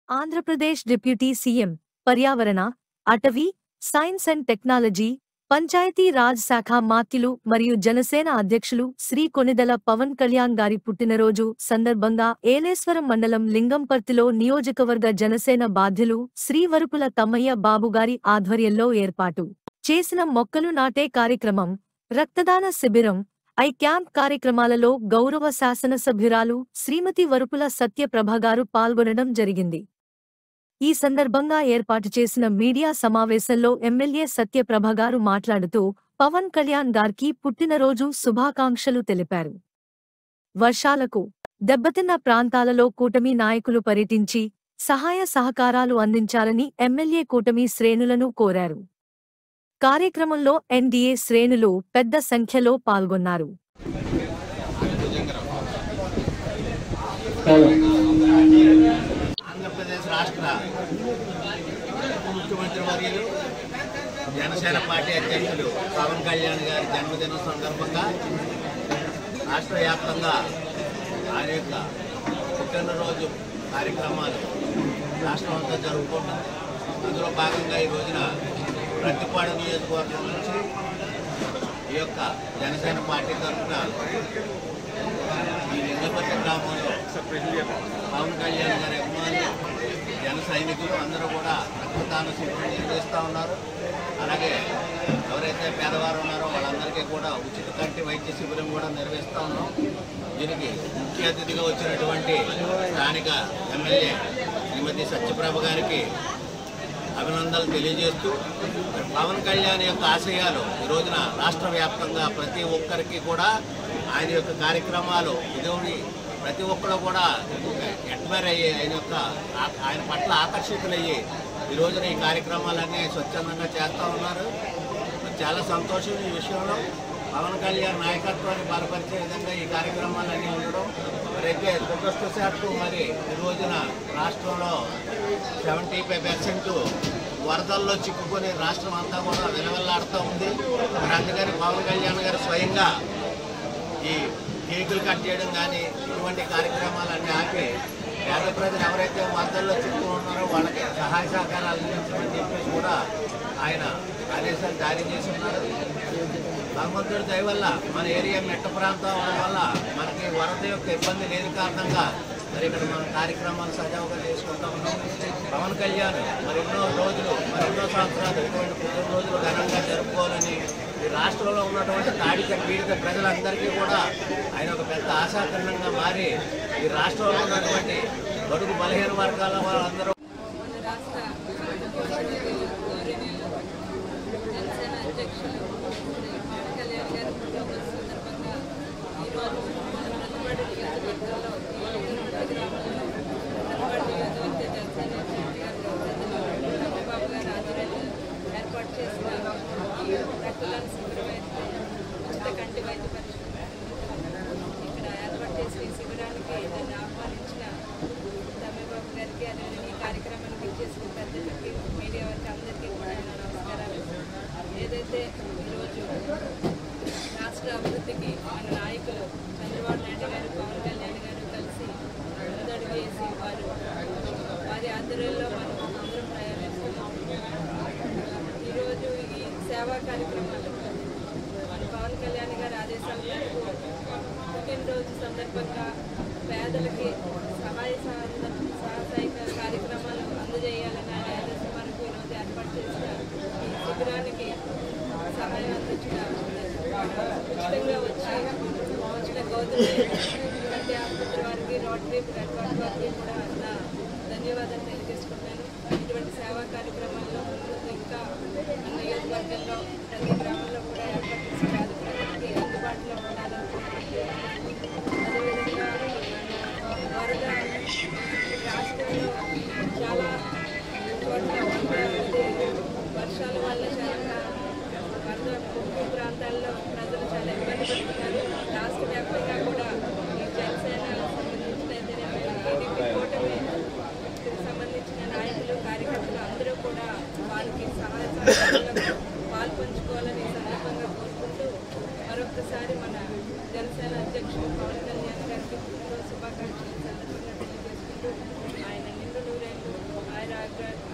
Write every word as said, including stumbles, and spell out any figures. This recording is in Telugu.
ఆంధ్రప్రదేశ్ డిప్యూటీ సీఎం పర్యావరణ, అటవీ, science and technology, Panchayati Raj శాఖ మాత్యులు మరియు జనసేన అధ్యక్షులు శ్రీ కొణిదెల పవన్ కళ్యాణ్ గారి పుట్టినరోజు సందర్భంగా ఏలేశ్వరం మండలం లింగంపర్తిలో నియోజకవర్గ జనసేన బాధ్యులు శ్రీ వరుపుల తమ్మయ్య బాబు గారి ఆధ్వర్యంలో ఏర్పాటు చేసిన మొక్కలు నాటే కార్యక్రమం, రక్తదాన శిబిరం, ఐ క్యాంప్ కార్యక్రమాలలో గౌరవ శాసనసభ్యురాలు శ్రీమతి వరుపుల సత్యప్రభ గారు పాల్గొనడం జరిగింది. ఈ సందర్భంగా ఏర్పాటు చేసిన మీడియా సమావేశంలో ఎమ్మెల్యే సత్యప్రభ గారు మాట్లాడుతూ పవన్ కళ్యాణ్ గారికి పుట్టినరోజు శుభాకాంక్షలు తెలిపారు. వర్షాలకు దెబ్బతిన్న ప్రాంతాలలో కూటమి నాయకులు పర్యటించి సహాయ సహకారాలు అందించాలని ఎమ్మెల్యే కూటమి శ్రేణులను కోరారు. కార్యక్రమంలో ఎన్డీఏ శ్రేణులు పెద్ద సంఖ్యలో పాల్గొన్నారు. ఆంధ్రప్రదేశ్ రాష్ట్ర ముఖ్యమంత్రి వర్యులు జనసేన పార్టీ అధ్యక్షులు పవన్ కళ్యాణ్ గారి జన్మదినం సందర్భంగా రాష్ట్ర వ్యాప్తంగా ఆయన యొక్క పుట్టినరోజు కార్యక్రమాలు రాష్ట్రం అంతా జరుపుకుంటుంది. అందులో భాగంగా ఈ రోజున ప్రతిపాడు నియోజకవర్గం నుంచి ఈ యొక్క జనసేన పార్టీ తరఫున ఈ లింగపర్తి గ్రామంలో పవన్ కళ్యాణ్ గారి అభిమానులు, జన సైనికులు అందరూ కూడా రక్తదాన శిబిరం నిర్వహిస్తూ ఉన్నారు. అలాగే ఎవరైతే పేదవారు ఉన్నారో వాళ్ళందరికీ కూడా ఉచిత కంటి వైద్య శిబిరం కూడా నిర్వహిస్తూ ఉన్నాం. దీనికి ముఖ్య అతిథిగా వచ్చినటువంటి స్థానిక ఎమ్మెల్యే శ్రీమతి సత్యప్రభ గారికి అభినందనలు తెలియజేస్తూ పవన్ కళ్యాణ్ యొక్క ఆశయాలు ఈ రోజున రాష్ట్ర వ్యాప్తంగా ప్రతి ఒక్కరికి కూడా ఆయన యొక్క కార్యక్రమాలు ఇదోని ప్రతి ఒక్కరు కూడా అడ్మైర్ అయ్యి ఆయన యొక్క ఆయన పట్ల ఆకర్షితులయ్యి ఈ రోజున ఈ కార్యక్రమాలన్నీ స్వచ్ఛందంగా చేస్తూ ఉన్నారు. చాలా సంతోషం ఈ విషయంలో. పవన్ కళ్యాణ్ నాయకత్వాన్ని బలపరిచే విధంగా ఈ కార్యక్రమాలన్నీ ఉండడం అయితే దురదృష్టవశాత్తు మరి ఈ రోజున రాష్ట్రంలో సెవెంటీ ఫైవ్ పర్సెంట్ వరదల్లో చిక్కుకొని రాష్ట్రం అంతా కూడా వెలవెల్లాడుతూ ఉంది. మరి అందుకని పవన్ కళ్యాణ్ గారు స్వయంగా ఈ కేకులు కట్ చేయడం కానీ ఇటువంటి కార్యక్రమాలన్నీ ఆపి పేద ప్రజలు ఎవరైతే వరదల్లో చిక్కుకుని ఉన్నారో వాళ్ళకి సహాయ సహకారాలు అందించమని చెప్పేసి కూడా ఆయన ఆదేశాలు జారీ చేసి ఉన్నారు. భగవంతుడి దయ వల్ల మన ఏరియా మెట్ట ప్రాంతం అవడం వల్ల మనకి వరద యొక్క ఇబ్బంది లేని కారణంగా మరి ఇక్కడ మన కార్యక్రమాలు సజావుగా చేసుకుంటూ ఉన్నాం. పవన్ కళ్యాణ్ మరెన్నో రోజులు మరెన్నో సంవత్సరాలు ఇటువంటి పుట్టినరోజులు ఘనంగా జరుపుకోవాలని ఈ రాష్ట్రంలో ఉన్నటువంటి తాడిత పీడిత ప్రజలందరికీ కూడా ఆయన ఒక పెద్ద ఆశాకరణంగా మారి ఈ రాష్ట్రంలో ఉన్నటువంటి బడుగు బలహీన వర్గాల వాళ్ళందరూ రక్తదాన శిబిరం అయితే ఉచిత కంటి వైద్య పరీక్ష ఇక్కడ ఏర్పాటు చేసిన ఈ శిబిరానికి నన్ను ఆహ్వానించిన తమ్మబాబు గారికి అదేవిధంగా ఈ కార్యక్రమానికి ఇచ్చేసిన పెద్దలకి మీడియా వారికి అందరికీ కూడా నా నమస్కారాలు. ఏదైతే ఈరోజు రాష్ట్ర అభివృద్ధికి మన నాయకులు చంద్రబాబు నాయుడు గారు, పవన్ కళ్యాణ్ గారు కలిసి ముందడుగు వేసి వారు వారి ఆధ్వర్యంలో మనం అందరం ప్రయాణిస్తున్నాం. ఈరోజు ఈ సేవా కార్యక్రమాలు మన పవన్ కళ్యాణ్ గారి ఆదేశాల మేరకు పుట్టినరోజు సందర్భంగా పేదలకి సహాయ సహాయక కార్యక్రమాలు అందజేయాలని ఆయన ఆదేశం మనకు ఈరోజు ఏర్పాటు చేసిన ఈ శిబిరానికి సహాయం అందించిన ఉచితంగా వచ్చి వచ్చిన గౌతమి కంటి ఆసుపత్రి వారికి, రోటరీ రెడ్ వాటర్ వారికి కూడా నా ధన్యవాదాలు తెలియజేసుకుంటాను. ఇటువంటి సేవా కార్యక్రమాల్లో ఇంకా మన నియోజకవర్గంలో ప్రతి గ్రామంలో కూడా ఏర్పాటు చేసి పేద ప్రజలకి అందుబాటులో ఉండాలనుకుంటున్నాను. అదేవిధంగా వరద రాష్ట్రంలో చాలా చోట్ల వర్షాల వల్ల చాలా వరద ముప్పు ప్రాంతాల్లో ప్రజలు చాలా ఇబ్బంది పడుతున్నారు. రాష్ట్ర వ్యాప్తంగా కూడా ఈ జనసేన సంబంధించిన టీడీపీ కూటమి సంబంధించిన నాయకులు, కార్యకర్తలు అందరూ కూడా వారికి సహాయ సహకారాలకు పాల్పంచుకోవాలని సందర్భంగా కోరుకుంటూ మరొకసారి మన జనసేన అధ్యక్షుడు పవన్ కళ్యాణ్ గారికి శుభాకాంక్షలు సందర్భంగా తెలియజేసుకుంటూ ఆయన నిండు నూరేళ్లు రాఘ